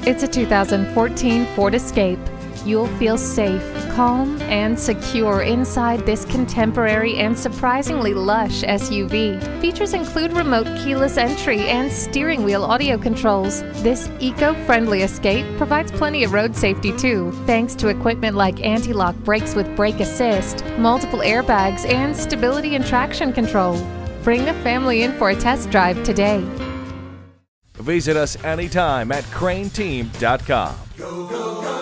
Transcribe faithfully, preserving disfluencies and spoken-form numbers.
It's a two thousand fourteen Ford Escape. You'll feel safe, calm, and secure inside this contemporary and surprisingly lush S U V. Features include remote keyless entry and steering wheel audio controls. This eco-friendly Escape provides plenty of road safety too, thanks to equipment like anti-lock brakes with brake assist, multiple airbags, and stability and traction control. Bring the family in for a test drive today. Visit us anytime at crain team dot com. Go, go, go.